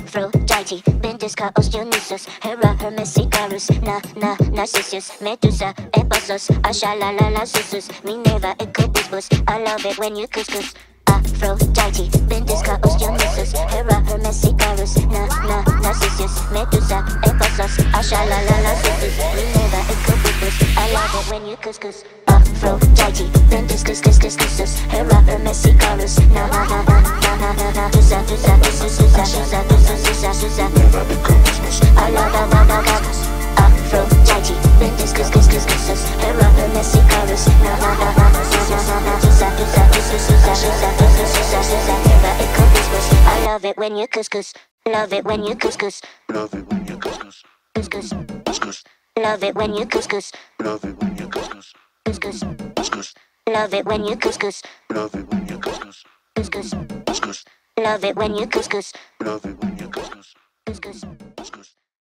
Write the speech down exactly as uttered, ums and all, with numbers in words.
Aphrodite, Bendis, Chaos, Dionysus, Hera, Hermes, Icarus, Na, Na, Narcissus, Medusa, Ephesus, Ashalalala, Susus, Minerva, Ecobus, I love it when you couscous. Aphrodite, Bendis, Chaos, Dionysus, Hera, Hermes, Icarus, Na, Na, Narcissus, Medusa, Ephesus, Ashalalala, Susus, Minerva, Ecobus, I love it when you couscous. Aphrodite, Bendis, Cus, Cus, Cus, Cus, Hera, Hermes, Icarus, Na, Na, Na, Na, Na, Na, Na, Na, Dusa, Dusa, Dusa, Dusa, Dusa, Dusa, Dusa, Dusa, I love, love, love, love, love. Aphrodite, Bendis, Cus, Cus, Cus, Cus, Hera, Hermes, Icarus, Na, Na, Na, Na, Na, Na, Na, Na, Dusa, Dusa, Dusa, Dusa, Dusa, Dusa, Dusa, Dusa, Hera, Ecobus, I love it when you couscous. Love it when you couscous. Love it when you couscous. Couscous. Couscous. Love it when you couscous. Love it when you couscous. Couscous. Couscous. Love it when you couscous. Love it when you couscous. Couscous. Couscous. Love it when you couscous. Love it when you couscous. Couscous.